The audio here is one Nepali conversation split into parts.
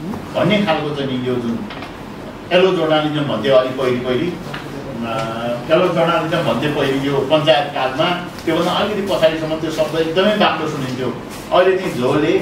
भन्ने खालको चाहिँ यो जुन एलो जर्नालिजम भन्थे अलिक पहिले एलो जर्नालिजम भन्थे पहिले यो पञ्चायत कालमा, त्योभन्दा अलिकति पछाडिसम्म त्यो शब्द एकदमै बाक्लो सुनिन्थ्यो। अहिले चाहिँ झोले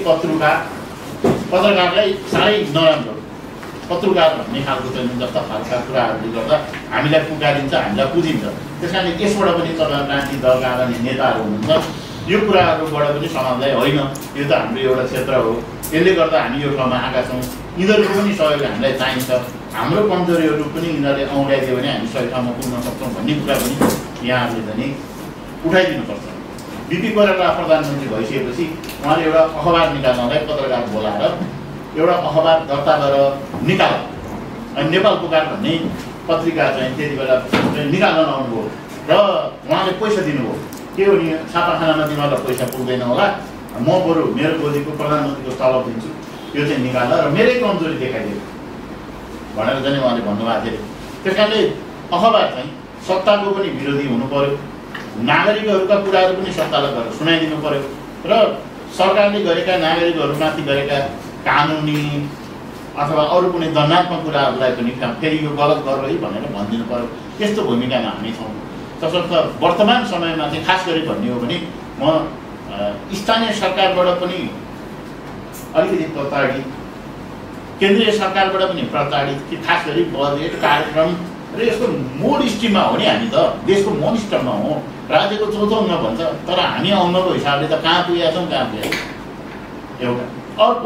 पत्रकारलाई साह्रै नराम्रो पत्रकार भन्ने खालको चाहिँ जस्ता खालका कुराहरूले गर्दा हामीलाई पुकारिन्छ, हामीलाई पुजिन्छ। त्यस कारणले यसबाट पनि क्रान्ति दलका आदरणीय नेताहरू हुनुहुन्छ, यो कुराहरूबाट पनि समाजलाई होइन यो त हाम्रो एउटा क्षेत्र हो, यसले गर्दा हामी यो ठाउँमा आएका छौँ, यिनीहरूको पनि सहयोग हामीलाई चाहिन्छ, हाम्रो कमजोरीहरू पनि यिनीहरूले औँल्याइदियो भने हामी सही ठाउँमा पुग्न सक्छौँ भन्ने कुरा पनि यहाँहरूले चाहिँ उठाइदिनुपर्छ। बिपी कोइराला प्रधानमन्त्री भइसकेपछि उहाँले एउटा अखबार निकाल्नलाई पत्रकार बोलाएर एउटा अखबार दर्ता गरेर निकाल अनि नेपाल पुकार भन्ने पत्रिका चाहिँ त्यति बेला निकाल्न आउनुभयो र उहाँले पैसा दिनुभयो। के हो नि छापाखानामा तिमीहरूलाई पैसा पुग्दैन होला, म बरु मेरो गोजीको प्रधानमन्त्रीको तलब दिन्छु, यो चाहिँ निकाल्दा र मेरै कमजोरी देखाइदियो भनेर चाहिँ उहाँले भन्नुभएको थियो। त्यस कारणले अखबार चाहिँ सत्ताको पनि विरोधी हुनु पर्यो, नागरिकहरूका कुराहरू पनि सत्तालाई गरेर सुनाइदिनु पर्यो र सरकारले गरेका नागरिकहरूमाथि गरेका कानुनी अथवा अरू कुनै दण्डात्मक कुराहरूलाई पनि फेरि यो गलत गर्नु है भनेर भनिदिनु पर्यो। त्यस्तो भूमिकामा हामी छौँ। तसर्थ वर्तमान समयमा चाहिँ खास गरी भन्ने हो भने म स्थानीय सरकारबाट पनि अलिकति प्रताडित, केन्द्रीय सरकारबाट पनि प्रताडित कि खास गरी बजेट कार्यक्रम र यसको मोड स्ट्रिममा हो नि। हामी त देशको मोड स्ट्रिममा हो, राज्यको चौथौमा भन्छ, तर हामी आउनको हिसाबले त कहाँ पुगेका छौँ कहाँ पुगेका एउटा। अर्को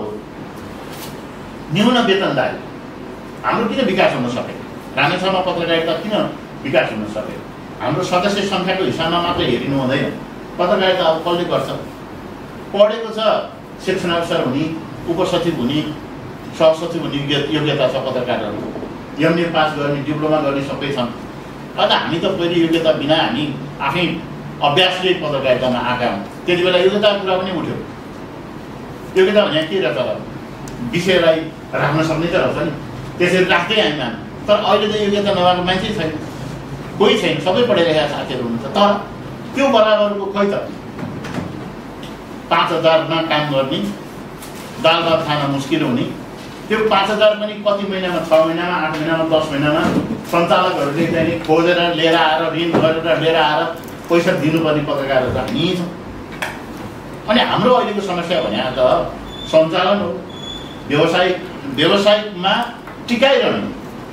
न्यून वेतनदारी हाम्रो किन विकास हुन सकेन, रामेछापमा पत्रकारिता किन विकास हुन सकेन? हाम्रो सदस्य सङ्ख्याको हिसाबमा मात्रै हेरिनु हुँदैन। पत्रकारिता अब कसले गर्छ? पढेको छ, सेक्सन अफिसर हुने, उपसचिव हुने, सहसचिव हुने योग्यता छ पत्रकारहरू, एमए पास गर्ने, डिप्लोमा गर्ने सबै छन्। अन्त हामी त पहिले योग्यता बिना हामी आफै अभ्यासले पत्रकारितामा आएका हौँ। त्यति बेला योग्यताको कुरा पनि उठ्यो। योग्यता भने के रहेछ र? विषयलाई राख्न सक्ने त रहेछ नि, त्यसरी राख्दै हामी मान। तर अहिले त योग्यता नभएको मान्छे छैन, कोही छैन, सबै पढिरहेका साथीहरू हुनुहुन्छ। तर त्यो बराबरको खोइ त 5000मा काम गर्ने, दाल भात खान मुस्किल हुने, त्यो 5000 पनि कति महिनामा, 6 महिनामा, 8 महिनामा, 10 महिनामा सञ्चालकहरूले चाहिँ खोजेर लिएर आएर, ऋण गरेर लिएर आएर पैसा दिनुपर्ने पत्रकारहरू हामी छौँ। अनि हाम्रो अहिलेको समस्या भने त सञ्चालन हो, व्यवसायमा टिकाइरहने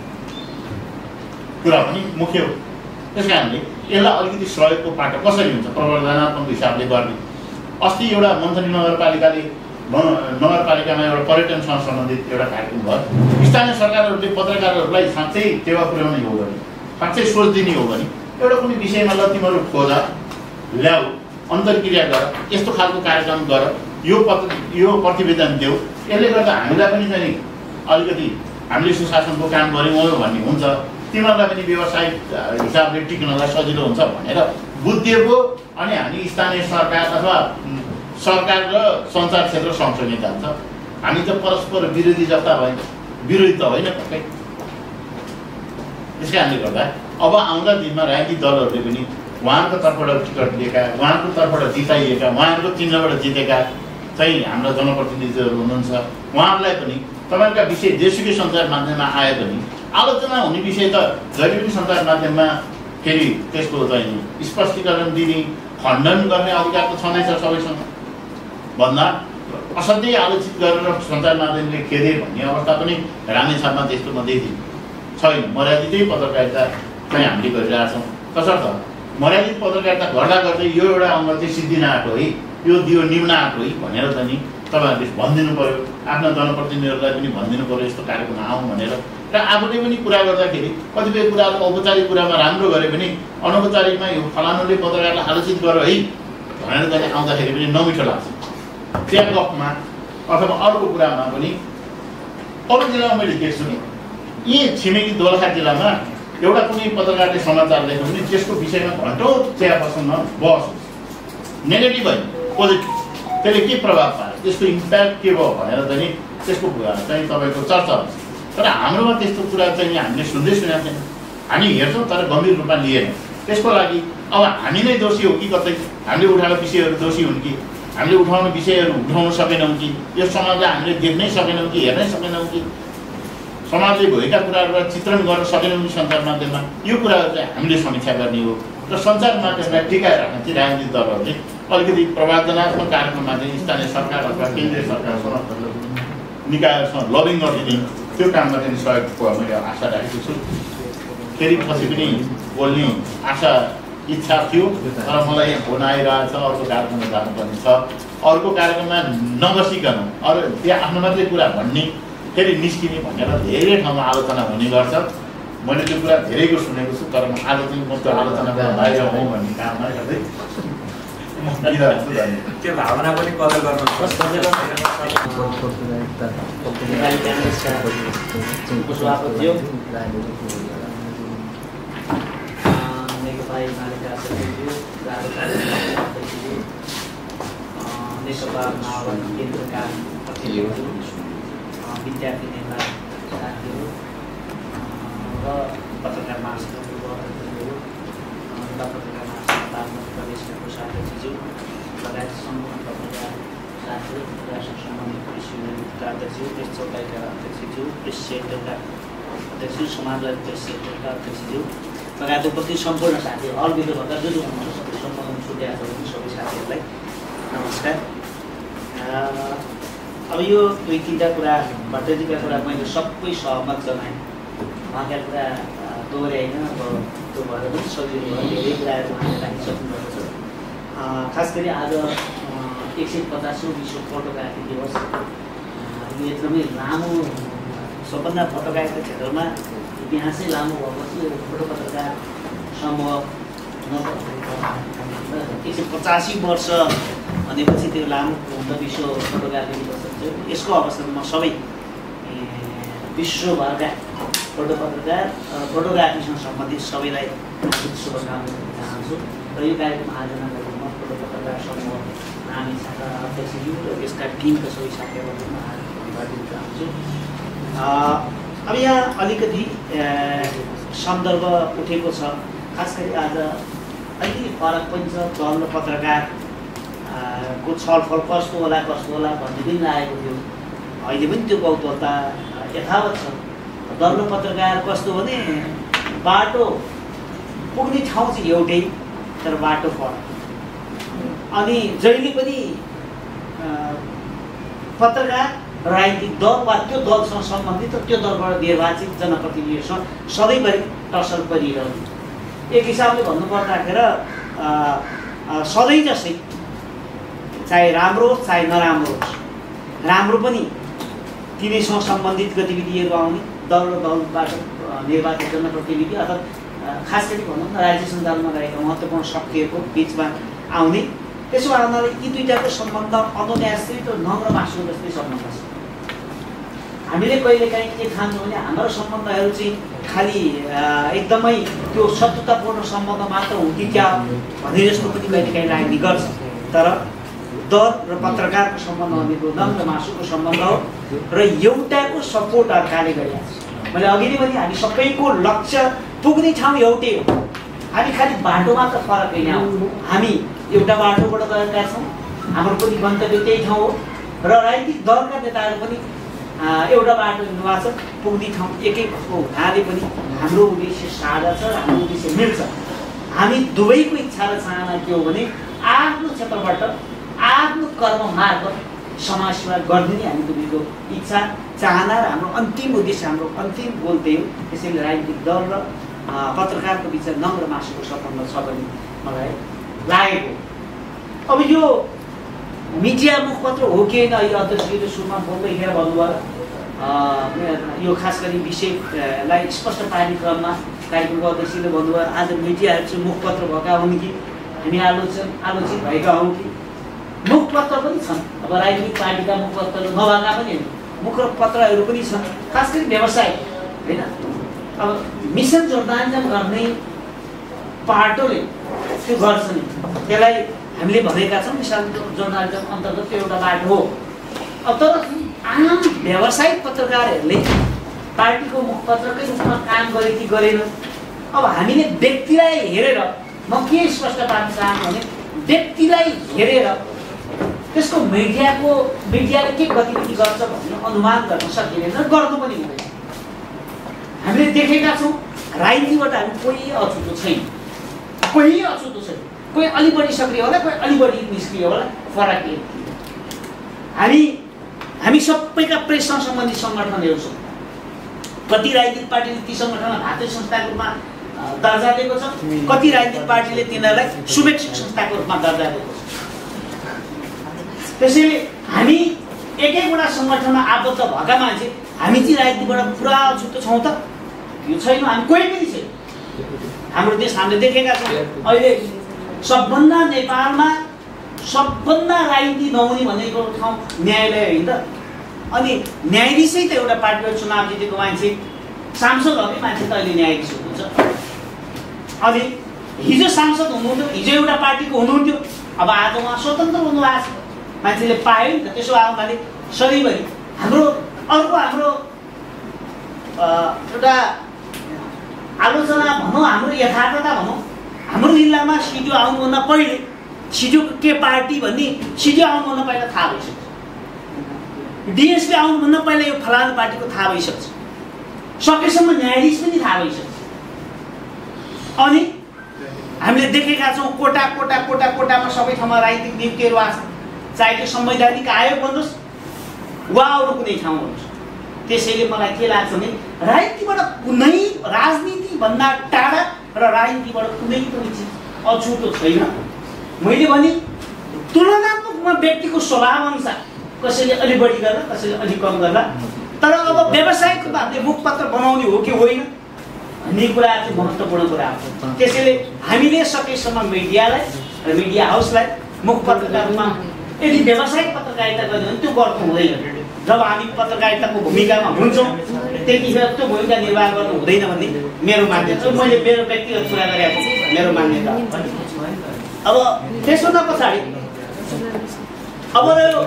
कुरा पनि मुख्य हो। त्यस कारणले यसलाई अलिकति सहयोगको पाटो कसरी हुन्छ प्रवर्धनात्मक हिसाबले गर्ने। अस्ति एउटा मन्थनी नगरपालिकामा एउटा पर्यटनसँग सम्बन्धित एउटा कार्यक्रम भयो। स्थानीय सरकारहरूले पत्रकारहरूलाई साँच्चै टेवा पुर्याउने हो भने, साँच्चै सोच दिने हो भने एउटा कुनै विषयमा ल तिमीहरू खोज ल्याऊ, अन्तर्क्रिया गर, यस्तो खालको कार्यक्रम गर, यो प्रतिवेदन देऊ, यसले गर्दा हामीलाई पनि चाहिँ अलिकति हामीले सुशासनको काम गऱ्यौँ भन्ने हुन्छ, तिमीहरूलाई पनि व्यवसायिक हिसाबले टिक्नलाई सजिलो हुन्छ भनेर बुझिदिएको। अनि हामी स्थानीय सरकार अथवा सरकार र सञ्चार क्षेत्र सँगसँगै जान्छ। हामी त परस्पर विरोधी जस्ता भयो, विरोधी त होइन पक्कै। त्यस कारणले गर्दा अब आउँदा दिनमा राजनीतिक दलहरूले पनि उहाँहरूको तर्फबाट टिकट दिएका, उहाँहरूको तर्फबाट जिताइएका, उहाँहरूको चिन्हबाट जितेका चाहिँ हाम्रा जनप्रतिनिधिहरू हुनुहुन्छ, उहाँहरूलाई पनि तपाईँहरूका विषय जेसुकै सञ्चार माध्यममा आए पनि आलोचना हुने विषय त जहिले पनि सञ्चार माध्यममा फेरि त्यसको चाहिँ स्पष्टीकरण दिने, खण्डन गर्ने अधिकार त छँदैछ सबैसँग। भन्दा असाध्यै आलोचित गरेर सञ्चार माध्यमले खेदे भन्ने अवस्था पनि रामेछापमा त्यस्तो म देखिदिनु छैन। मर्यादितै पत्रकारिता चाहिँ हामीले गरिरहेछौँ। तसर्थ मर्यादित पत्रकारिता गर्दा गर्दै यो एउटा अङ्ग चाहिँ सिद्धिन आएको है, यो दियो निम्न आएको है भनेर चाहिँ तपाईँहरूले भनिदिनु पऱ्यो, आफ्ना जनप्रतिनिधिहरूलाई पनि भनिदिनु पऱ्यो यस्तो कार्यक्रममा आउँ भनेर। र आफूले पनि कुरा गर्दाखेरि कतिपय कुराहरू औपचारिक कुरामा राम्रो गरे पनि अनौपचारिकमा यो फलानुले पत्रकारलाई आलोचित गर्यो है भनेर चाहिँ आउँदाखेरि पनि नमिठो लाग्छ। त्यहाँ गफमा अथवा अर्को कुरामा पनि अरू जिल्लामा मैले देख्छु नि, यी छिमेकी दोलखा जिल्लामा एउटा कुनै पत्रकारले समाचार लेख्यो भने त्यसको विषयमा घन्टौँ चिया बस्नमा बहस हुन्छ, नेगेटिभ होइन पोजिटिभ। त्यसले के प्रभाव पार्यो, त्यसको इम्प्याक्ट के भयो भनेर चाहिँ त्यसको चाहिँ तपाईँको चर्चा हुन्छ। तर हाम्रोमा त्यस्तो कुरा चाहिँ हामीले सुन्दै सुनेका छैन। हामी हेर्छौँ तर गम्भीर रूपमा लिएन। त्यसको लागि अब हामी नै दोषी हो कि कतै हामीले उठाएको विषयहरू दोषी हुन् कि हामीले उठाउने विषयहरू उठाउन सकेनौँ कि यो समाजलाई हामीले देख्नै सकेनौँ कि हेर्नै सकेनौँ कि समाजले भएका कुराहरूलाई चित्रण गर्न सकेनौँ कि सञ्चार माध्यममा यो कुराहरू चाहिँ हामीले समीक्षा गर्ने हो र सञ्चार माध्यमलाई टिकाएर राख्न चाहिँ राजनीतिक दलहरूले अलिकति प्रवादनात्मक कार्यक्रममा चाहिँ स्थानीय सरकार अथवा केन्द्रीय सरकारसँग निकायहरूसँग लबिङ गरिदिने त्यो काममा चाहिँ सहयोगको मैले आशा राखेको छु। फेरि पछि पनि बोल्ने आशा इच्छा थियो तर मलाई यहाँ फोन आइरहेछ अर्को कार्यक्रममा जानुपर्ने छ। अर्को कार्यक्रममा नबसिकन अरू त्यहाँ आफ्नो मात्रै कुरा भन्ने फेरि निस्किने भनेर धेरै ठाउँमा आलोचना हुने गर्छ। मैले त्यो कुरा धेरैको सुनेको छु तर म त्यो आलोचनाबाट बाहिर हौँ भन्ने काममा गर्दै त्यो भावना पनि कदर गर्नुपर्छ। नेकपा माओवादी केन्द्रका विद्यार्थी नेता साथीहरू र पत्रकार महासङ्घको पत्रकार महासङ्घ प्रदेशका कोषाध्यक्षज्यू लगायत सम्पूर्ण पत्रकार साथीहरू राष्ट्र सम्बन्धित प्रेस युनियनका अध्यक्षज्यू प्रेस चौकाइका अध्यक्षज्यू प्रेस सेन्टरका अध्यक्षज्यू समाजवादी प्रेस सेन्टरका अध्यक्षज्यू लगायत उपस्थित सम्पूर्ण साथीहरू हलभित्र भएका जो जो हुनुहुन्छ सबै सम्बोधन छुट्याएको छ सबै साथीहरूलाई नमस्कार। अब यो दुई तिनवटा कुरा भट्टजीका कुरा मैले सबै सहमत जनाएँ। उहाँका कुरा दोहोऱ्याइन अब त्यो भएर पनि सजिलो भयो। धेरै कुराहरू उहाँले राखिसक्नुभएको छ। खास गरी आज 150औं विश्व फोटोग्राफी दिवस यो एकदमै लामो सबभन्दा फोटोग्राफीको क्षेत्रमा इतिहासै लामो भएपछि फोटो पत्रकार समूह 185 वर्ष भनेपछि त्यो लामो हुन्छ विश्व फोटोग्राफी दिवस हुन्छ। यसको अवसरमा म सबै विश्वभरका फोटो पत्रकार फोटोग्राफीसँग सम्बन्धित सबैलाई शुभकामना दिन चाहन्छु र यो कार्यक्रम आयोजना गरेको फोटो पत्रकार समूह हामी शाखा अध्यक्षज्यू र यसका टिमका सबै साथीहरूलाई म धन्यवाद दिन चाहन्छु। अब यहाँ अलिकति सन्दर्भ उठेको छ। खास गरी आज अलिकति फरक पनि छ। दल र पत्रकार को छलफल कस्तो होला भन्ने पनि लागेको थियो। अहिले पनि त्यो कौतूहलता यथावत छ। दल र पत्रकार कस्तो भने बाटो पुग्ने ठाउँ चाहिँ एउटै तर बाटो फरक। अनि जहिले पनि पत्रकार राजनीतिक दल वा त्यो दलसँग सम्बन्धित त्यो दलबाट निर्वाचित जनप्रतिनिधिहरूसँग सधैँभरि टसल परिरहने। एक हिसाबले भन्नुपर्दाखेरि सधैँ जस्तै चाहे राम्रो होस् चाहे नराम्रो होस्, राम्रो पनि तिनीसँग सम्बन्धित गतिविधिहरू आउने दल र दलबाट निर्वाचित जनप्रतिनिधि अथवा खास गरी भनौँ न राज्य सञ्चालनमा रहेका महत्त्वपूर्ण शक्तिहरूको बिचमा आउने। त्यसो भए हुनाले यी दुईटाको सम्बन्ध अनुन्यासित र नम्र मासु जस्तै सम्बन्ध छ। हामीले कहिलेकाहीँ के ठान्छौँ भने हाम्रो सम्बन्धहरू चाहिँ खालि एकदमै त्यो शत्रुतापूर्ण सम्बन्ध मात्र हो कि क्या भने जस्तो पनि कहिलेकाहीँ लाग्ने गर्छ। तर दल र पत्रकारको सम्बन्ध भनेको नम्र मासुको सम्बन्ध हो र एउटाको सपोर्ट अर्काले गरिरहेको छ। मैले अघि नै भने हामी सबैको लक्ष्य पुग्ने ठाउँ एउटै हो। हामी खालि बाटो मात्र फरक होइन। हामी एउटा बाटोबाट गएका छौँ। हाम्रो पनि गन्तव्य त्यही ठाउँ हो र राजनीतिक दलका नेताहरू पनि एउटा बाटो हिँड्नुभएको छ। पुग्ने ठाउँ एकै हुनाले पनि हाम्रो उद्देश्य साझा छ, हाम्रो उद्देश्य मिल्छ। हामी दुवैको इच्छा र चाहना के हो भने आफ्नो क्षेत्रबाट आफ्नो कर्म मार्फत समाज सेवा गर्ने नै हामी दुवैको इच्छा चाहना र हाम्रो अन्तिम उद्देश्य, हाम्रो अन्तिम गोल त्यही हो। त्यसैले राजनीतिक दल र पत्रकारको बिच नम्र मासुको सम्बन्ध छ भने मलाई लागेको। अब यो मिडिया मुखपत्र हो कि होइन, यो अध्यक्षले सुरुमा बोल्दैखेर भन्नुभयो। यो खास गरी विषयलाई स्पष्ट पार्ने क्रममा कार्यक्रमको अध्यक्षले भन्नुभयो आज मिडियाहरू चाहिँ मुखपत्र भएका हुन् कि हामी आलोचित भएका हौँ कि। मुखपत्र पनि छन्। अब राजनीतिक पार्टीका मुखपत्र नभएका पनि मुखपत्रहरू पनि छन्। खास गरी व्यवसाय होइन। अब मिसन जर्नालिजम गर्ने पाटोले त्यो गर्छ नि, त्यसलाई हामीले भनेका छौँ मिसन जर्नालिजम अन्तर्गत त्यो एउटा बाटो हो। अब तर आम व्यावसायिक पत्रकारहरूले पार्टीको मुखपत्रकै रूपमा काम गरे कि गरेन। अब हामीले व्यक्तिलाई हेरेर म के स्पष्ट पार्न चाहन्छु भने व्यक्तिलाई हेरेर त्यसको मिडियाले के गतिविधि गर्छ भन्ने अनुमान गर्न सकिँदैन, गर्नु पनि हुँदैन। हामीले देखेका छौँ राजनीतिबाट हामी कोही अछुतो छैन, कोही अलि बढी सक्रिय होला, कोही अलि बढी निष्क्रिय होला, फरक यति। हामी सबैका प्रेससँग सम्बन्धित सङ्गठनहरू छौँ। कति राजनीतिक पार्टीले ती सङ्गठनलाई भातृ संस्थाको रूपमा दर्जा दिएको छ, कति राजनीतिक पार्टीले तिनीहरूलाई शुभेच्छुक संस्थाको रूपमा दर्जा दिएको छ। त्यसैले हामी एक-एकवटा सङ्गठनमा आबद्ध भएका मान्छे हामी चाहिँ राजनीतिबाट पुरा अछुतो छौँ त? यो छैन, हामी कोही पनि छैन। हाम्रो देश हामीले देखेका छौँ अहिले सबभन्दा नेपालमा सबभन्दा राजनीति नहुने भनेको ठाउँ न्यायालय होइन त? अनि न्यायाधीशै त एउटा पार्टीबाट चुनाव जितेको मान्छे, सांसद हकै मान्छे त अहिले न्यायाधीश हुनुहुन्छ। अनि हिजो सांसद हुनुहुन्थ्यो, हिजो एउटा पार्टीको हुनुहुन्थ्यो, अब आज उहाँ स्वतन्त्र हुनुभएको छ, मान्छेले पायो नि त। त्यसो भए उहाँले सधैँभरि हाम्रो एउटा आलोचना भनौँ, हाम्रो यथार्थता भनौँ, हाम्रो जिल्लामा सिडिओ आउनुभन्दा पहिले सिडिओ के पार्टी भन्ने सिडिओ आउनुभन्दा पहिला थाहा भइसक्छ, डिएसपी आउनुभन्दा पहिला यो फलानु पार्टीको थाहा भइसक्छ, सकेसम्म न्यायाधीश पनि थाहा भइसक्छ। अनि हामीले देखेका छौँ कोटामा सबै ठाउँमा राजनीतिक नियुक्तिहरू आएको छ, चाहे त्यो संवैधानिक आयोग भन्नुहोस् वा अरू कुनै ठाउँ भन्नुहोस्। त्यसैले मलाई के लाग्छ भने राजनीतिभन्दा टाढा र राजनीतिबाट कुनै पनि चिज अछुतो छैन। मैले भने तुलनात्मकमा व्यक्तिको स्वभाव अनुसार कसैले अलि बढी गर्ला, कसैले अलि कम गर्ला, तर अब व्यावसायिक रूपमा हामीले मुखपत्र बनाउने हो कि होइन भन्ने कुरा चाहिँ महत्त्वपूर्ण कुरा हो। त्यसैले हामीले सकेसम्म मिडियालाई र मिडिया हाउसलाई मुखपत्रका रूपमा यदि व्यावसायिक पत्रकारिता गर्ने भने त्यो गर्नु हुँदैन। जब हामी पत्रकारिताको भूमिकामा हुन्छौँ त्यतिखेर त्यो भूमिका निर्वाह गर्नु हुँदैन भन्ने मेरो मान्यता छ। मैले मेरो व्यक्तिगत कुरा गरेको छु, मेरो मान्यता। अब त्यसभन्दा पछाडि अब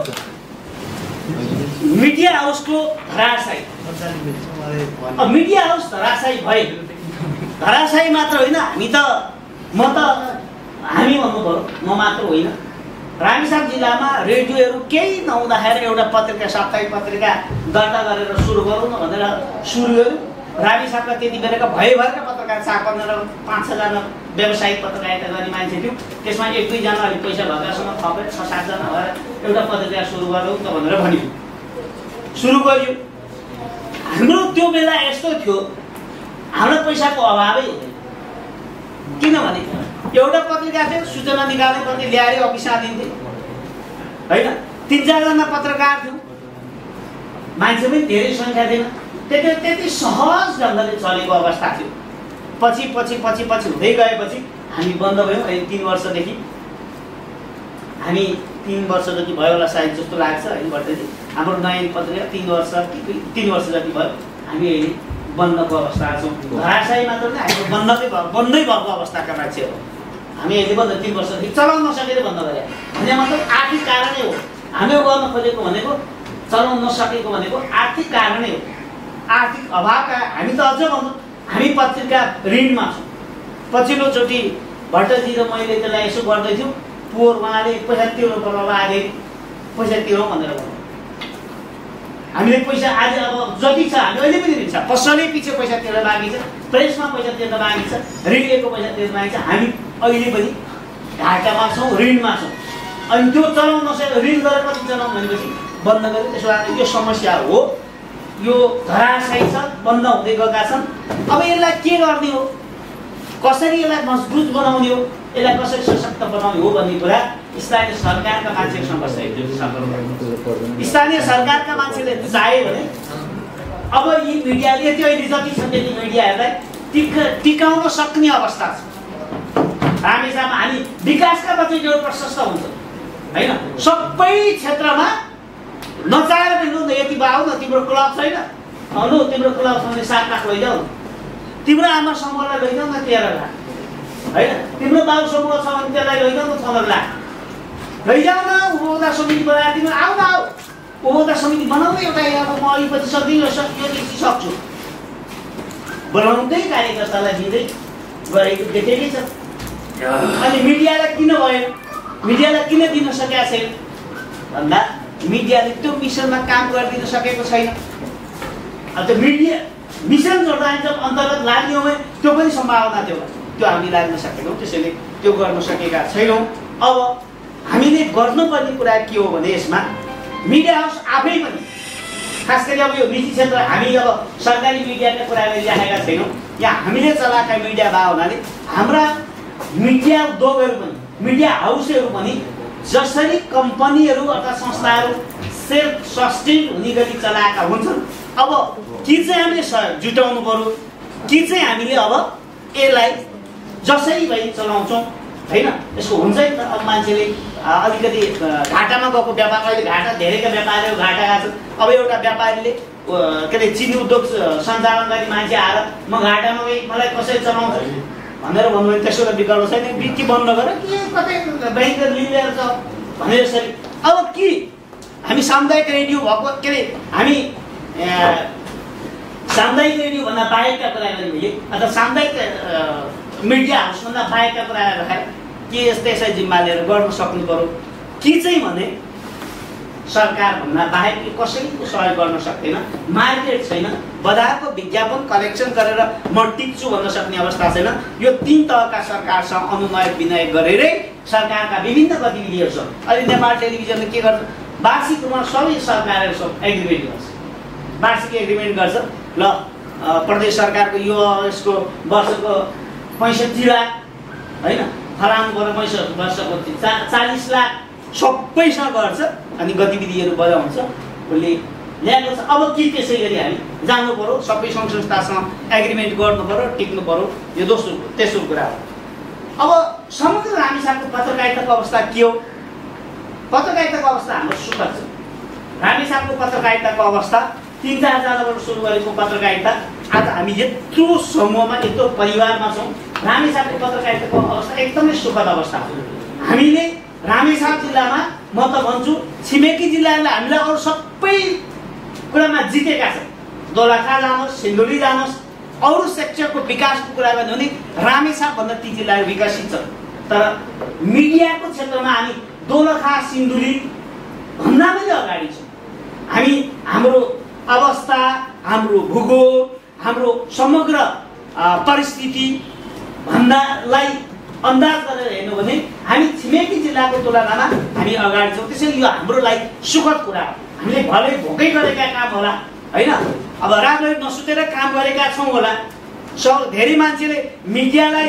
मिडिया हाउसको धराशायी, मिडिया हाउस धराशायी भए, धराशायी मात्र होइन, हामी भन्नु पर्यो, म मात्र होइन, रामेछाप जिल्लामा रेडियोहरू केही नहुँदाखेरि एउटा पत्रिका, साप्ताहिक पत्रिका दर्ता गरेर सुरु गरौँ न भनेर सुरु गर्यो। रामेछापका त्यति बेलाका भयभरका पत्रकार 4-15 5-6 जना व्यावसायिक पत्रकारिता गर्ने मान्छे थियो। त्यसमा 1-2 जना अलिक पैसा भएकासँग थपेर 6-7 जना भएर एउटा पत्रिका सुरु गरौँ त भनेर भन्यो, सुरु गरियो। हाम्रो त्यो बेला यस्तो थियो, हाम्रो पैसाको अभावै हुँदैन। किनभने एउटा पत्रिका थियो, सूचना निकाल्ने पर्ने, ल्याएर अफिसमा दिन्थे होइन। 3-4 जना पत्रकार थियो, मान्छे पनि धेरै सङ्ख्या थिएन, त्यति सहज ढङ्गले चलेको अवस्था थियो। पछि हुँदै गएपछि हामी बन्द भयौँ। अहिले 3 वर्षदेखि, हामी 3 वर्षदेखि भयो होला सायद जस्तो लाग्छ होइन। बढ्दै हाम्रो नयाँ पत्रिका 3 वर्ष जति भयो, हामी अहिले बन्दको अवस्था छौँ। धराशायी मात्र होइन, हामी बन्दै भएको अवस्थाका मान्छेहरू हामी अहिले बन्द 3 वर्षदेखि चलाउन नसकेर बन्द गरे भने मतलब आर्थिक कारणै हो। हामीले गर्न खोजेको भनेको चलाउन नसकेको भनेको आर्थिक कारणै हो, आर्थिक अभावका। हामी त अझ भन्नु, हामी पत्रिका ऋणमा छौँ। पछिल्लोचोटि भट्टजी र मैले त्यसलाई यसो गर्दै थियौँ, पोहोर उहाँले पैसा तिर्नु पर्यो, अब आधे पैसा तिरौँ भनेर भन्नु। हामीले पैसा आज अब जति छ हामी अहिले पनि दिन्छ, पसलै पछि पैसा तिर्न बाँकी छ, प्रेसमा पैसा तिर्न बाँकी छ, रेडियोको पैसा तिर्न बाँकी छ। हामी अहिले पनि घाटामा छौँ, ऋणमा छौँ। अनि त्यो चलाउन नसकेर ऋण गरेर कति चलाउँ भनेपछि बन्द गर्यो। त्यसो भए यो समस्या हो, यो धराशायी छ, बन्द हुँदै गएका छन्। अब यसलाई के गर्ने हो, कसरी यसलाई मजबुत बनाउने हो, यसलाई कसरी सशक्त बनाउने हो भन्ने कुरा स्थानीय सरकारका मान्छेहरूसँग बसेको छ। स्थानीय सरकारका मान्छेले चाहे भने अब यी मिडियाले अहिले जति छ त्यति मिडियाहरूलाई टिकाउन सक्ने अवस्था छ। रामेछापमा हामी विकासका बजेटहरू प्रशस्त हुन्छ होइन, सबै क्षेत्रमा नचाहेर पनि लु यति बाउ न, तिम्रो क्लब छैन, लु तिम्रो क्लब छ भने 7 लाख लैजाऊ, तिम्रो आमा समूहलाई लैजाऊ न 13 लाख होइन, तिम्रो बाउ समूह छ भने त्यसलाई लैजाऊ न 15 लाख लैजाऊ न। उपभोक्ता समिति बनाएर तिम्रो आऊ न, आऊ उपभोक्ता समिति बनाउँदै एउटा यहाँ म अलिकति सक्दिनँ, सक्छु बनाउँदै कार्यकर्तालाई दिँदै गरेको देखेकै छ। अनि मिडियालाई किन भयो, मिडियालाई किन दिन सकेका छैन भन्दा मिडियाले त्यो मिसनमा काम गरिदिन सकेको छैन। अब त्यो मिडिया मिसन जर्नालिजम अन्तर्गत लाग्ने हो भने त्यो पनि सम्भावना थियो, त्यो हामी लाग्न सकेनौँ, त्यसैले त्यो गर्न सकेका छैनौँ। अब हामीले गर्नुपर्ने कुरा के हो भने यसमा मिडिया हाउस आफै पनि, खास गरी अब यो निजी क्षेत्र, हामी अब सरकारी मिडियाका कुरा गरिराखेका छैनौँ, यहाँ हामीले चलाएका मिडिया भए हुनाले हाम्रा मिडिया उद्योगहरू पनि, मिडिया हाउसहरू पनि जसरी कम्पनीहरू अथवा संस्थाहरू सेल्फ सस्टेन हुने गरी चलाएका हुन्छन्, अब कि चाहिँ हामीले जुटाउनु पर्यो, कि चाहिँ हामीले अब यसलाई जसरी भए चलाउँछौँ होइन। यसको हुन्छ नि त, अब मान्छेले अलिकति घाटामा गएको व्यापार, अहिले घाटा धेरैका व्यापारीहरू घाटा गएको छन्। अब एउटा व्यापारीले के अरे चिनी उद्योग सञ्चालन गर्ने मान्छे आएर म घाटामा गएँ, मलाई कसरी चलाउँछ भनेर भन्नु भने त्यसो त विकल्प छैन, कि बन्द गर कि कतै ब्याङ्कले लिएर छ भने जसरी। अब कि हामी सामुदायिक रेडियो भएको के अरे हामी सामुदायिक रेडियो भन्दा बाहेकका कुरा गर्ने मैले, अथवा सामुदायिक मिडिया हाउसभन्दा बाहेकका कुरा राखेर के यसै जिम्मा लिएर गर्न सक्नु पर्यो, कि चाहिँ भने सरकारभन्दा बाहेक कसैले सहयोग गर्न सक्दैन, मार्केट छैन, बजारको विज्ञापन कलेक्सन गरेर म टिक्छु भन्न सक्ने अवस्था छैन। यो 3 तहका सरकारसँग अनुनय विनय गरेरै सरकारका विभिन्न गतिविधिहरू छन्। अहिले नेपाल टेलिभिजनले के गर्छ, वार्षिक रूपमा सबै सरकारहरू एग्रिमेन्ट गर्छ, वार्षिक एग्रिमेन्ट गर्छ। ल प्रदेश सरकारको यो यसको वर्षको 65 लाख होइन, फलानु पर्यो 65 वर्षको 40 लाख सबैसँग गर्छ अनि गतिविधिहरू बजाउँछ, उसले ल्याएको छ। अब के त्यसै गरी हामी जानु पर्यो, सबै सङ्घ संस्थासँग एग्रिमेन्ट गर्नु पर्यो, टिक्नु पर्यो, यो तेस्रो कुरा हो। अब समग्र रामेछापको पत्रकारिताको अवस्था के हो? पत्रकारिताको अवस्था हाम्रो सुखद छ। रामेछापको पत्रकारिताको अवस्था 3-4 जनाबाट सुरु गरेको पत्रकारिता आज हामी यत्रो समूहमा, यत्रो परिवारमा छौँ। रामेछापको पत्रकारिताको अवस्था एकदमै सुखद अवस्था हो। हामीले रामेछाप जिल्लामा म त भन्छु छिमेकी जिल्लाहरूले हामीलाई अरू सबै कुरामा जितेका छन्। दोलखा जानुहोस्, सिन्धुली जानुहोस्, अरू सेक्टरको विकासको कुरा गर्ने हो भने रामेछापभन्दा ती जिल्लाहरू विकसित छन्। तर मिडियाको क्षेत्रमा हामी दोलखा सिन्धुली भन्दा पनि अगाडि छौँ। हामी हाम्रो अवस्था, हाम्रो भूगोल, हाम्रो समग्र परिस्थिति भन्दालाई अन्दाज गरेर हेर्नु भने हामी छिमेकी जिल्लाको तुलनामा हामी अगाडि छौँ। त्यसैले यो हाम्रो लागि सुखद कुरा हो। हामीले भलै भोकै गरेका काम होला होइन, अब राम्ररी नसुतेर काम गरेका छौँ होला। धेरै मान्छेले मिडियालाई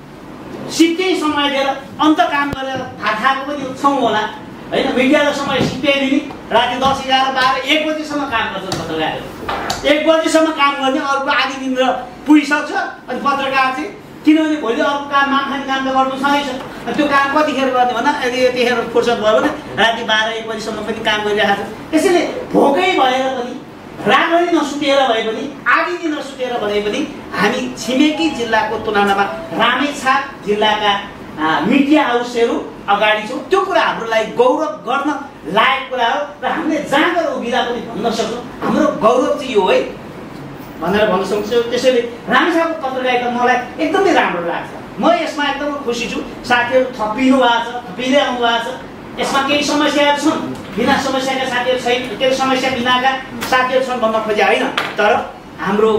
सित्तै समय दिएर अन्त काम गरेर थाहा पनि छौँ होला होइन। मिडियालाई समय सित्ताइदिने, राति 10, 11, 12, 1 बजीसम्म काम गर्छन् पत्रकारहरू। 1 बजीसम्म काम गर्ने, अर्को आधी दिन पुगिसक्छ अनि पत्रकार चाहिँ, किनभने भोलि अर्को काम मानखाने काम त गर्नु छँदैछ, त्यो काम कतिखेर गर्ने भन्दा यदि यतिखेर फुर्सद भयो भने राति 12, 1 बजीसम्म पनि काम गरिरहेको छ। त्यसैले भोकै भएर पनि, राम्ररी नसुतेर भए पनि, आधी दिन नसुतेर भने पनि हामी छिमेकी जिल्लाको तुलनामा रामेछाप जिल्लाका मिडिया हाउसहरू अगाडि छौँ। त्यो कुरा हाम्रो लागि गौरव गर्न लायक कुरा हो र हामीले जहाँ गएर उभिँदा पनि भन्न सक्छौँ हाम्रो गौरव चाहिँ यो है भनेर भन्न सक्छु। त्यसैले रामेछापको पत्रकारिता मलाई एकदमै राम्रो लाग्छ। म यसमा एकदमै खुसी छु। साथीहरू थपिनु भएको छ, थपिँदै आउनु भएको छ। यसमा केही समस्याहरू छन्, बिना समस्याका साथीहरू छैन, केही समस्या बिनाका साथीहरू छन् भन्न खोजे होइन, तर हाम्रो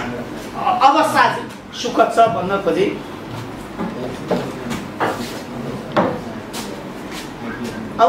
अवस्था चाहिँ सुखद छ भन्न खोजे। अब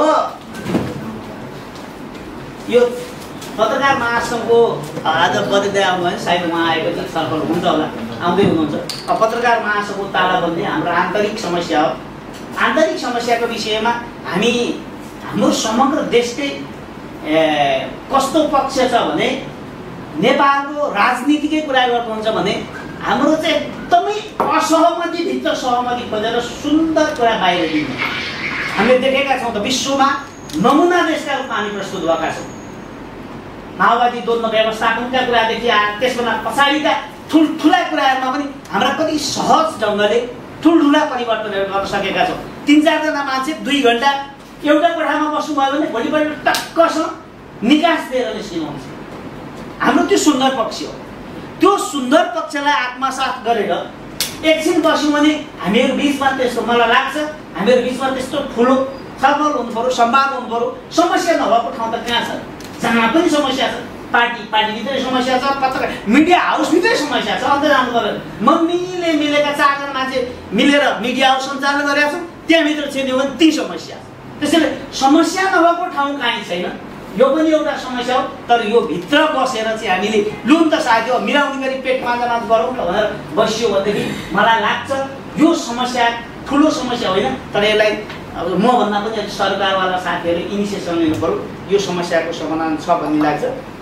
यो पत्रकार महासङ्घको आज बदलिँदै आउनु भने सायद उहाँ आएपछि छलफल हुन्छ होला, आउँदै हुनुहुन्छ। अब पत्रकार महासङ्घको तालाबन्दी हाम्रो आन्तरिक समस्या हो। आन्तरिक समस्याको विषयमा हाम्रो समग्र देशकै कस्तो पक्ष छ भने नेपालको राजनीतिकै कुरा गर्नुहुन्छ भने हाम्रो चाहिँ एकदमै असहमतिभित्र सहमति खोजेर सुन्दर कुरा बाहिर दिनु हामीले देखेका छौँ। त विश्वमा नमुना देशका रूपमा हामी प्रस्तुत भएका छौँ। माओवादी द्वन्द्व व्यवस्थापनका कुरादेखि त्यसभन्दा पछाडिका ठुल्ठुला कुराहरूमा पनि हाम्रा कति सहज ढङ्गले ठुल्ठुला परिवर्तनहरू गर्न सकेका छौँ। 3-4 जना मान्छे 2 घन्टा एउटा कोठामा बस्नुभयो भने भोलिपल्ट टक्कसँग निकास दिएर निस्किनुहुन्छ। हाम्रो त्यो सुन्दर पक्ष हो। त्यो सुन्दर पक्षलाई आत्मसात गरेर एकछिन बस्यौँ भने हामीहरू बिचमा त्यस्तो, मलाई लाग्छ हामीहरू बिचमा त्यस्तो ठुलो छलफल हुनु पर्यो, संवाद हुनु पर्यो। समस्या नभएको ठाउँ त कहाँ छ? जहाँ पनि समस्या छ। पार्टीभित्रै समस्या छ, पत्रकार मिडिया हाउसभित्रै समस्या छ। अन्त जानु पर्यो। मम्मीले मिलेका 4 जना मान्छे मिलेर मिडिया हाउस सञ्चालन गरेका छौँ, त्यहाँभित्र छिर्यो भने ती समस्या। त्यसैले समस्या नभएको ठाउँ कहीँ छैन। यो पनि एउटा समस्या हो। तर यो भित्र बसेर चाहिँ हामीले लुन त साथी हो मिलाउने गरी पेट माझामाझ गरौँ न भनेर बसियो भनेदेखि मलाई लाग्छ यो समस्या ठुलो समस्या होइन। तर यसलाई अब मभन्दा पनि सरकारवाला साथीहरूले इनिसिएसन लिनु पर्यो। यो समस्याको समाधान छ भन्ने लाग्छ।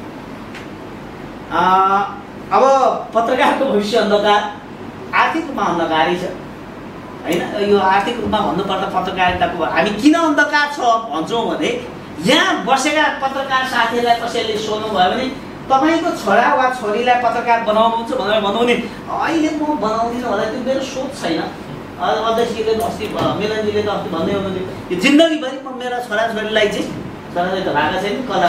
अब पत्रकारको भविष्य अन्धकार, आर्थिक रूपमा अन्धकारै छ होइन। यो आर्थिक रूपमा भन्नुपर्दा पत्रकारिताको हामी किन अन्धकार छ भन्छौँ भने यहाँ बसेका पत्रकार साथीहरूलाई कसैले सोध्नु भयो भने तपाईँको छोरा वा छोरीलाई पत्रकार बनाउनुहुन्छ भनेर भन्नु भने अहिले म बनाउँदिनँ भन्दा त्यो मेरो सोच छैन। अध्यक्षले अस्ति मिलनजीले त अस्ति भन्दै हुनुहुन्थ्यो यो जिन्दगीभरि म मेरा छोराछोरीलाई चाहिँ छोराछोरी त भएको छैन कला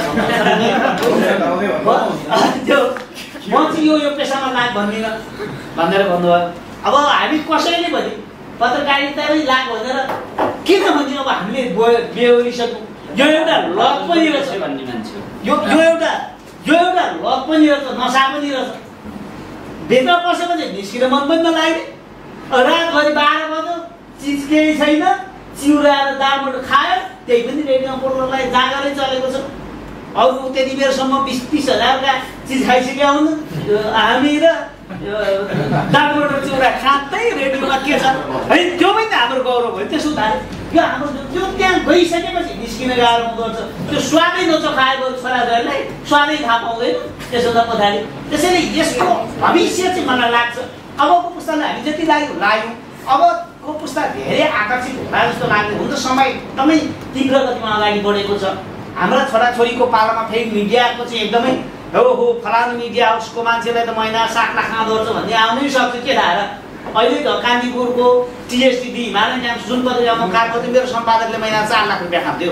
त्यो म चाहिँ यो पेसामा लाग भन्दिनँ भनेर भन्नुभयो। अब हामी कसैले भने पत्रकारितामै लाग भनेर किन भन्छौँ? अब हामीले बेहोरिसक्यौँ। यो एउटा लत पनि रहेछ भन्ने मान्छे यो एउटा लत पनि रहेछ, नसा पनि रहेछ। भित्र पसेपछि निस्किन मन पनि नलाग्ने। रातभरि 12 बज्यो चिज केही छैन, चिउरा र दालबाट खायो, त्यही पनि रेडियोमा बोल्नलाई जागरै चलेको छ। अरू त्यति बेरसम्म 20-30 हजारका चिज खाइसक्यो हुन्। हामी र दालबाट चिउरा खाँदै रेडियोमा के छ है त्यो पनि हाम्रो गौरव हो। त्यसो हुँदाखेरि यो हाम्रो त्यो त्यहाँ गइसकेपछि निस्किन गाह्रो हुँदो रहेछ। त्यो स्वादै नचखाएको छोराछोरीलाई स्वादै थाहा पाउँदैन त्यसो त पछाडि। त्यसैले यसको भविष्य चाहिँ मलाई लाग्छ अबको पुस्तालाई हामी जति लाग्यौँ अबको पुस्ता धेरै आकर्षित होला जस्तो लाग्ने हुन्छ। समय एकदमै तीव्र गतिमा अगाडि बढेको छ। हाम्रा छोराछोरीको पालामा फेरि मिडियाको चाहिँ एकदमै हो फलानु मिडिया हाउसको मान्छेलाई त महिना 7 लाख खाँदो रहेछ भन्ने आउनै सक्छ के थाहा र। अहिले त कान्तिपुरको टिएसटिडी हिमालयन टाइम्स जुन पत्रिकामा काम गर्थ्यो मेरो सम्पादकले महिना 4 लाख रुपियाँ खान्थ्यो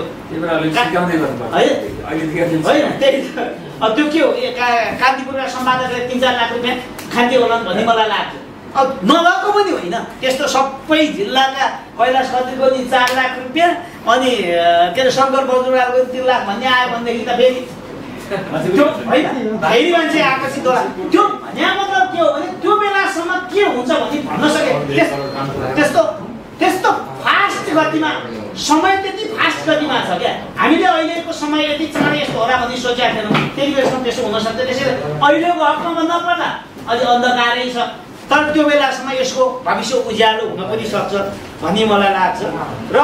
होइन। त्यही त्यो के हो कान्तिपुरका सम्पादकले 3-4 लाख रुपियाँ खान्थ्यो होला भन्ने मलाई लाग्छ। अब नभएको पनि होइन, त्यस्तो सबै जिल्लाका कैलाश खत्रीको नि 4 लाख रुपियाँ अनि के अरे शङ्कर बजुरालको 3 लाख भन्ने आयो भनेदेखि त फेरि त्यो होइन फेरि मान्छे आकर्षित होला। त्यो यहाँ मतलब के हो भने त्यो बेलासम्म के हुन्छ भन्ने भन्न सके। त्यस्तो फास्ट गतिमा समय त्यति फास्ट गतिमा छ क्या। हामीले अहिलेको समय यति चाँडै यस्तो होला भन्ने सोचेका थिएनौँ। त्यति बेलासम्म त्यसो हुनसक्छ। त्यसैले अहिलेको हकमा भन्दा पर्दा अझ अन्धकारै छ। तर त्यो बेलासम्म यसको भविष्य उज्यालो हुन पनि सक्छ भन्ने मलाई लाग्छ। र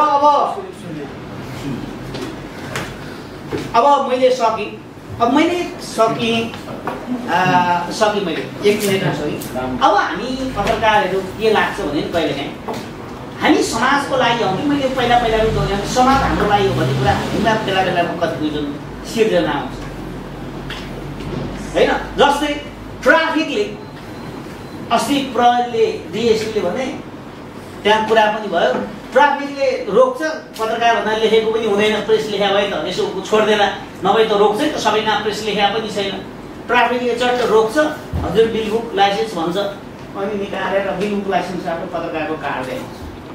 अब मैले सकेँ मैले 1 मिनटमा सकेँ। अब हामी पत्रकारहरू के लाग्छ भने कहिलेकाहीँ हामी समाजको लागि हो कि मैले पहिला दोहोऱ्याएँ समाज हाम्रो लागि हो भन्ने कुरा हामीमा बेला कन्फ्युजन सिर्जना आउँछ होइन। जस्तै ट्राफिकले अस्ति प्रहरीले डिएसपीले भने त्यहाँ कुरा पनि भयो। ट्राफिकले रोक्छ पत्रकार भन्दा लेखेको पनि हुँदैन, प्रेस लेखा भए त यसो छोड्दैन, नभए त रोक्छ त सबै कहाँ प्रेस लेखा पनि छैन। ट्राफिकले चट्ट रोक्छ, हजुर बिलबुक लाइसेन्स भन्छ अनि निकालेर बिलबुक लाइसेन्स आफ्नो पत्रकारको कार्ड ल्याउँछ।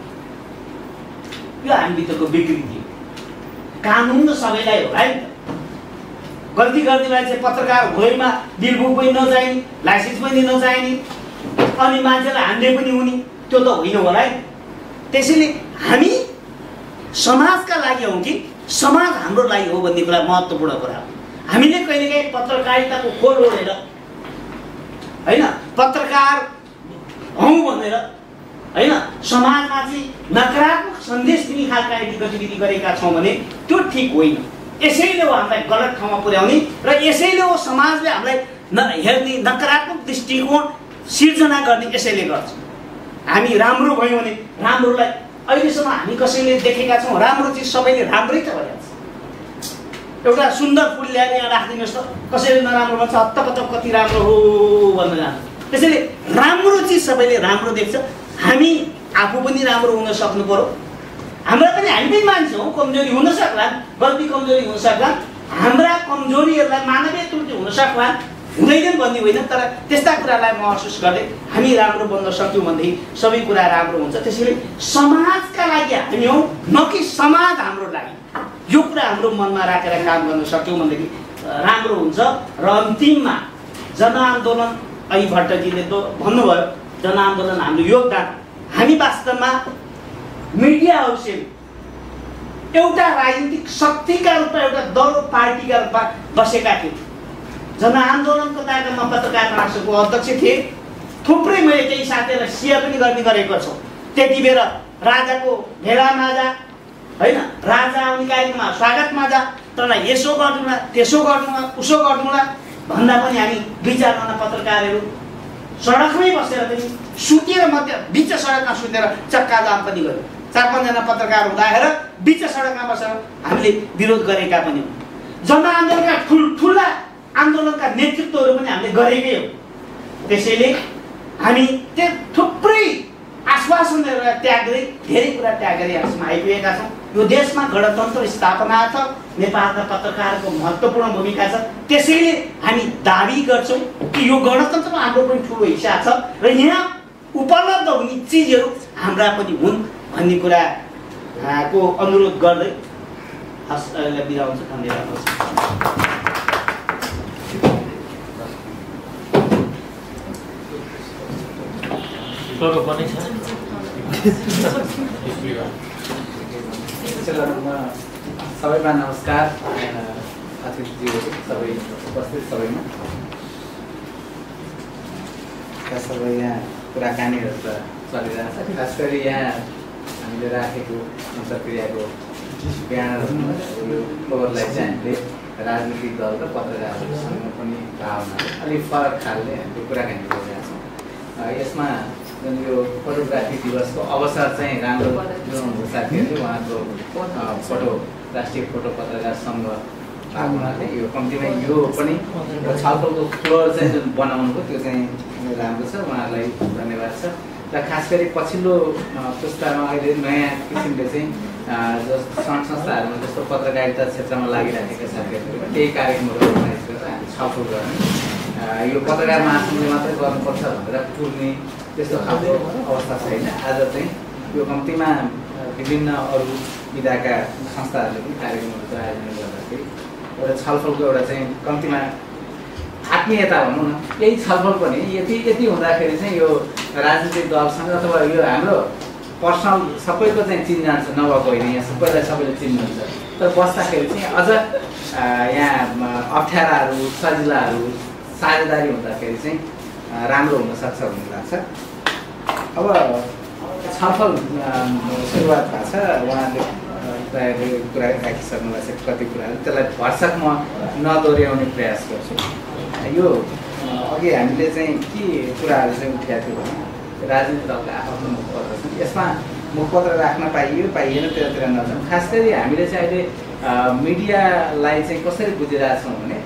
यो हामीभित्रको विकृति। कानुन त सबैलाई होला नि त। गल्ती गर्ने मान्छे पत्रकार भोइमा बिलबुक पनि नचाहिने, लाइसेन्स पनि नचाहिने अनि मान्छेलाई हान्ने पनि हुने, त्यो त होइन होला है। त्यसैले हामी समाजका लागि हौँ कि समाज हाम्रो लागि हो भन्ने कुरा महत्त्वपूर्ण कुरा हो। हामीले कहिलेकाहीँ पत्रकारिताको खोल ओढेर होइन पत्रकार हौँ भनेर होइन समाजमा चाहिँ नकारात्मक सन्देश दिने खालका गतिविधि गरेका छौँ भने त्यो ठिक होइन। यसैले हो हामीलाई गलत ठाउँमा पुर्याउने र यसैले हो समाजले हामीलाई हेर्ने नकारात्मक दृष्टिकोण सिर्जना गर्ने यसैले गर्छ। हामी राम्रो भयौँ भने राम्रोलाई अहिलेसम्म हामी कसैले देखेका छौँ राम्रो चिज सबैले राम्रै त गरेको छ। एउटा सुन्दर फुल ल्याएर यहाँ राखिदिनुहोस् त कसैले नराम्रो भन्छ हत्तपत्त कति राम्रो हो भन्न जान्छ। त्यसैले राम्रो चिज सबैले राम्रो देख्छ। हामी आफू पनि राम्रो हुन सक्नु पर्यो। हामी पनि मान्छे हौँ, कमजोरी हुन सक्ला, गल्ती कमजोरी हुन सक्ला। हाम्रा कमजोरीहरूलाई मानवीय त्रुटि हुन सक्ला हुँदैन भन्ने होइन, तर त्यस्ता कुरालाई महसुस गर्दै हामी राम्रो बन्न सक्यौँ भनेदेखि सबै कुरा राम्रो हुन्छ। त्यसैले समाजका लागि हामी हौँ, न कि समाज हाम्रो लागि। यो कुरा हाम्रो मनमा राखेर काम गर्न सक्यौँ भनेदेखि राम्रो हुन्छ। र अन्तिममा जनआन्दोलन, अहिले भट्टजीले त भन्नुभयो जनआन्दोलन हाम्रो योगदान। हामी वास्तवमा मिडिया हाउसले एउटा राजनीतिक शक्तिका रूपमा, एउटा दल पार्टीका रूपमा बसेका थियौँ। जनआन्दोलनको कार्यक्रममा पत्रकार महासङ्घको अध्यक्ष थिए। थुप्रै मैले केही साथीहरूलाई सेयर पनि गर्ने गरेको छु। त्यति बेर राजाको भेलामा जा, होइन, राजा आउने कार्यक्रममा स्वागतमा जा, तर यसो गर्नुला त्यसो गर्नुला उसो गर्नुला भन्दा पनि हामी 2-4जना पत्रकारहरू सडकमै बसेर पनि सुतेर मध्य बिच सडकमा सुतेर चक्का जाम पनि गऱ्यौँ। 4-5जना पत्रकार हुँदा हेर बिच सडकमा बसेर हामीले विरोध गरेका पनि हौँ। जनआन्दोलनका ठुल्ठुला आन्दोलनका नेतृत्वहरू पनि हामीले गरेकै हो। त्यसैले हामी त्यो थुप्रै आश्वासनहरू त्याग्दै धेरै कुरा त्यागेर यसमा आइपुगेका छौँ। यो देशमा गणतन्त्र स्थापना छ, नेपालका पत्रकारको महत्त्वपूर्ण भूमिका छ। त्यसैले हामी दाबी गर्छौँ कि यो गणतन्त्रमा हाम्रो पनि ठुलो हिस्सा छ र यहाँ उपलब्ध हुने चिजहरू हाम्रा पनि हुन् भन्ने कुराको अनुरोध गर्दै हस् अहिले बिदा हुन्छ। धन्यवाद। सबैमा नमस्कार। अतिथिज्यूहरू सबै उपस्थित सबैमा सबै यहाँ कुराकानीहरू त चलिरहेछ। खास गरी यहाँ हामीले राखेको अन्तर्क्रियाको बिहान यो खबरलाई चाहिँ हामीले राजनीतिक दल र पत्रकारहरूसँग पनि भावना अलिक फरक खालले हामीले कुराकानी गरिरहेका छौँ। यसमा जुन यो फोटोग्राफी दिवसको अवसर चाहिँ राम्रो जुन साथीहरूले उहाँको फोटो राष्ट्रिय फोटो पत्रकार सङ्घ भएको हुनाले यो कम्तीमा यो पनि छलफलको फ्लोर चाहिँ जुन बनाउनुको त्यो चाहिँ राम्रो छ। उहाँहरूलाई धन्यवाद छ। र खास गरी पछिल्लो पुस्तामा अहिले नयाँ किसिमले चाहिँ सङ्घ संस्थाहरूमा जस्तो पत्रकारिता क्षेत्रमा लागिराखेका साथीहरूले केही कार्यक्रमहरू अर्गनाइज गरेर हामी छलफल गर्ने, यो पत्रकार महासङ्घले मात्रै गर्नुपर्छ भनेर पुग्ने त्यस्तो खालको अवस्था छैन। आज चाहिँ यो कम्तीमा विभिन्न अरू विधाका संस्थाहरूले पनि कार्यक्रमहरूको आयोजना गर्दाखेरि एउटा छलफलको एउटा चाहिँ कम्तीमा आत्मीयता भनौँ न, यही छलफल पनि यति हुँदाखेरि चाहिँ यो राजनीतिक दलसँग अथवा यो हाम्रो पर्सनल सबैको चाहिँ चिन्जान छ, नभएको होइन, यहाँ सबैलाई सबैले चिन्नुहुन्छ। तर बस्दाखेरि चाहिँ अझ यहाँ अप्ठ्याराहरू सजिलाहरू साझेदारी हुँदाखेरि चाहिँ राम्रो हुनसक्छ भन्ने लाग्छ। अब छलफल सुरुवात भएको छ। उहाँले प्रायः कुरा राखिसक्नु भएको छ कति कुराहरू, त्यसलाई भरसक म नदोहोऱ्याउने प्रयास गर्छु। यो अघि हामीले चाहिँ के कुराहरू चाहिँ उठाएको थियो भने राजनीति दलका आफ्नो मुखपत्र छन्, यसमा मुखपत्र राख्न पाइयो पाइएन त्यतातिर नजाउँ। खास गरी हामीले चाहिँ अहिले मिडियालाई चाहिँ कसरी बुझिरहेछौँ भने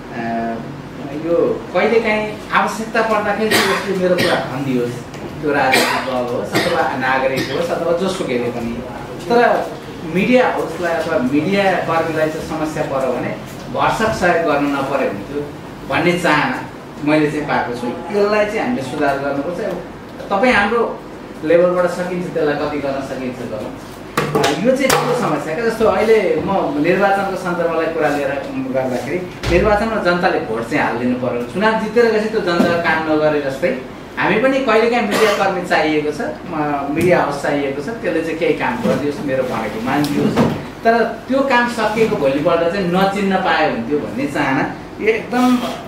यो कहिलेकाहीँ आवश्यकता पर्दाखेरि यसले मेरो कुरा भनिदियोस्, त्यो राजनीतिक दल होस् अथवा नागरिक होस् अथवा जोसुकैले पनि, तर मिडिया हाउसलाई अथवा मिडिया कर्मीलाई चाहिँ समस्या पर्यो भने भरसक सहयोग गर्नु नपऱ्यो हुन्थ्यो भन्ने चाहना मैले चाहिँ पाएको छु। यसलाई चाहिँ हामीले सुधार गर्नुपर्छ। तपाईँ हाम्रो लेभलबाट सकिन्छ त्यसलाई कति गर्न सकिन्छ गरौँ। यो चाहिँ ठुलो समस्या क्या। जस्तो अहिले म निर्वाचनको सन्दर्भलाई कुरा लिएर गर्दाखेरि निर्वाचनमा जनताले भोट चाहिँ हालिदिनु पर्यो। चुनाव जितेर गएपछि त्यो जनताको काम नगरे जस्तै हामी पनि कहिलेकाहीँ मिडियाकर्मी चाहिएको छ, मिडिया हाउस चाहिएको छ, त्यसले चाहिँ केही काम गरिदियोस्, मेरो भनेको मानिदियोस्। तर त्यो काम सकिएको भोलिपल्ट चाहिँ नचिन्न पाए हुन्थ्यो भन्ने चाहना यो एकदम